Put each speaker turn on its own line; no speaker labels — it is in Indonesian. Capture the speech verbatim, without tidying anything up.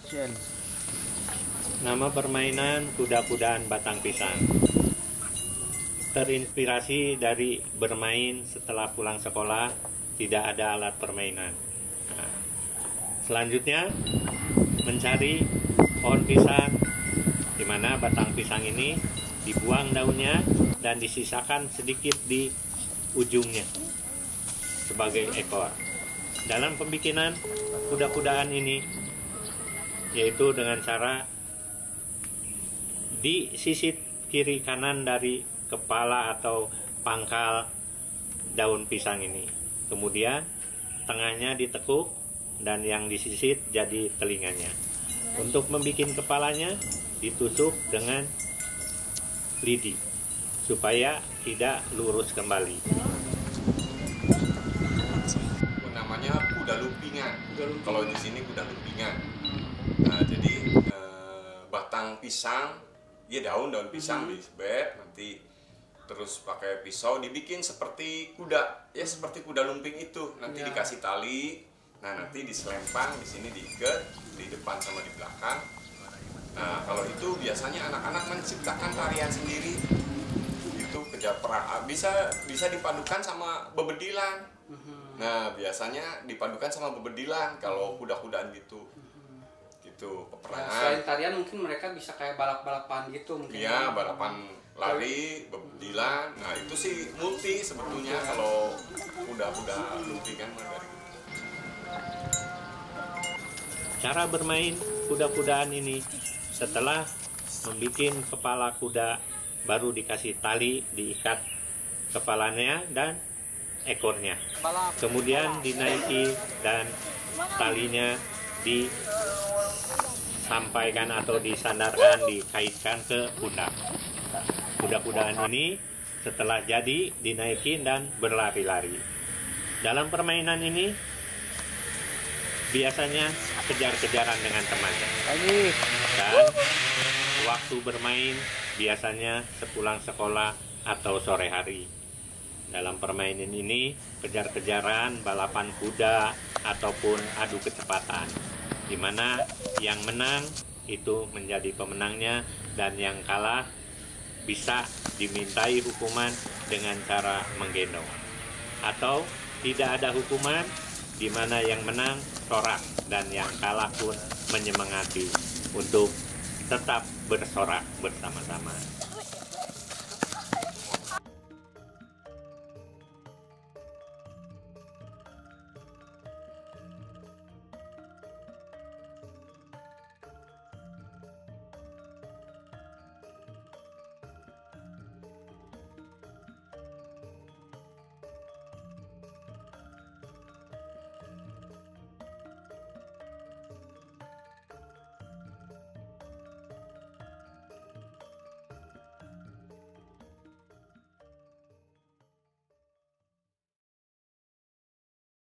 Action.
Nama permainan kuda-kudaan batang pisang. Terinspirasi dari bermain setelah pulang sekolah, tidak ada alat permainan. Nah, selanjutnya mencari pohon pisang, di mana batang pisang ini dibuang daunnya dan disisakan sedikit di ujungnya sebagai ekor. Dalam pembikinan kuda-kudaan ini, yaitu dengan cara di sisi kiri kanan dari kepala atau pangkal daun pisang ini, kemudian tengahnya ditekuk dan yang disisit jadi telinganya. Untuk membuat kepalanya ditusuk dengan lidi supaya tidak lurus kembali.
Namanya kuda lumpingan. Kalau di sini kuda lumpingan. Nah, jadi eh, batang pisang, ya daun-daun pisang
Hmm.
disebet, nanti terus pakai pisau dibikin seperti kuda, ya seperti kuda lumping itu. Nanti
Ya.
dikasih tali, nah nanti diselempang di sini diikat di depan sama di belakang. Nah, kalau itu biasanya anak-anak menciptakan tarian sendiri. Itu kejapra bisa bisa dipadukan sama bebedilan. Nah, biasanya dipadukan sama bebedilan kalau kuda-kudaan gitu. Gitu,
Nah,
peperangan.
selain tarian mungkin mereka bisa kayak balap-balapan gitu mungkin.
Iya, balapan lari, bebedilan. Nah, itu sih multi sebetulnya kalau kuda-kuda lumping kan dari gitu.
Cara bermain kuda-kudaan ini, setelah membuat kepala kuda, baru dikasih tali, diikat kepalanya dan ekornya. Kemudian dinaiki dan talinya disampaikan atau disandarkan, dikaitkan ke pundak. Kuda-kudaan ini setelah jadi dinaikin dan berlari-lari. Dalam permainan ini biasanya kejar-kejaran dengan temannya. Dan waktu bermain biasanya sepulang sekolah atau sore hari. Dalam permainan ini kejar-kejaran, balapan kuda ataupun adu kecepatan, di mana yang menang itu menjadi pemenangnya dan yang kalah bisa dimintai hukuman dengan cara menggendong, atau tidak ada hukuman, di mana yang menang sorak dan yang kalah pun menyemangati untuk tetap bersorak bersama-sama.